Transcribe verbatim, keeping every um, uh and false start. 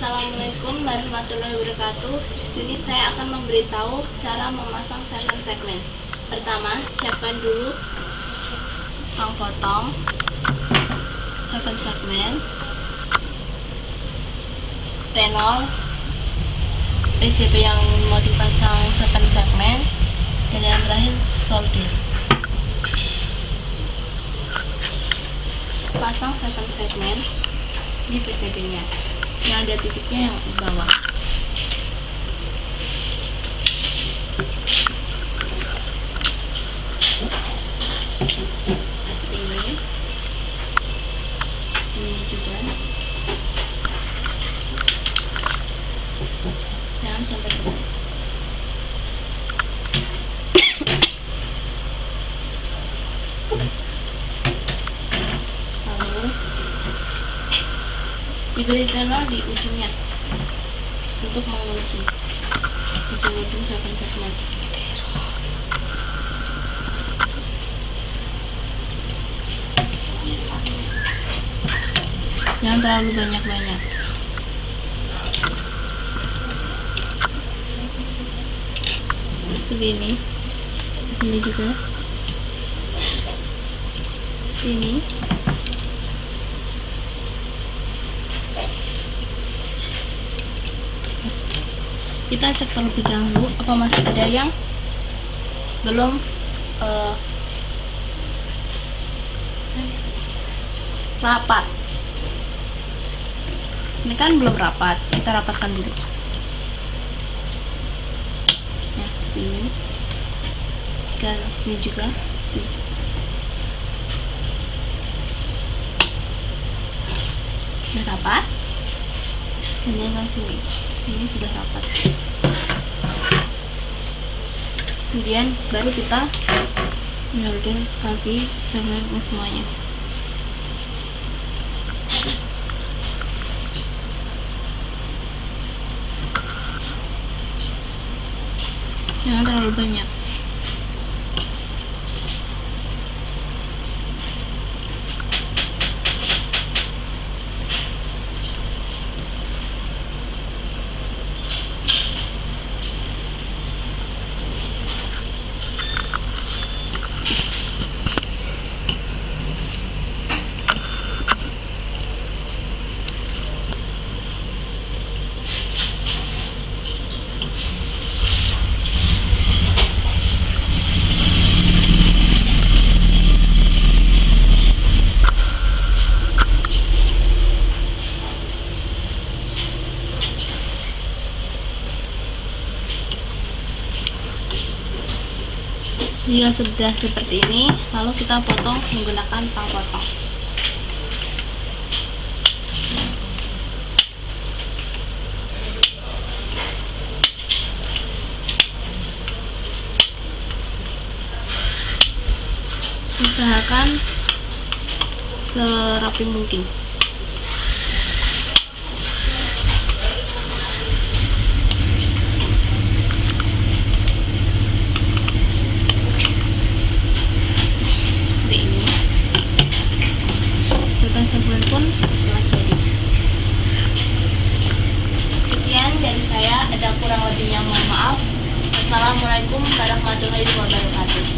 Assalamualaikum warahmatullahi wabarakatuh. Di sini saya akan memberitahu cara memasang seven segment. Pertama, siapkan dulu pang potong seven segment, tenol, P C B yang mau dipasang seven segment, dan yang terakhir solder. Pasang seven segment di P C B nya yang ada titiknya yang di bawah. Ini ini juga jangan sampai kebalik. Diberi tenor di ujungnya untuk mengunci ujung-ujung seven segment. Jangan terlalu banyak-banyak. Seperti ini. Di sini juga. Ini. Kita cek terlebih dahulu apa masih ada yang belum uh, rapat. Ini kan belum rapat, kita rapatkan dulu. Nah, seperti ini. Jika sini juga, sini. Sudah rapat. Kemudian yang sini. Ini sudah rapat. Kemudian baru kita menyolder kaki segmen semuanya. Jangan terlalu banyak. Jika sudah seperti ini, lalu kita potong menggunakan pang potong. Usahakan serapi mungkin. Segmen pun telah jadi. Sekian dari saya, ada kurang lebihnya mohon maaf. Wassalamualaikum warahmatullahi wabarakatuh.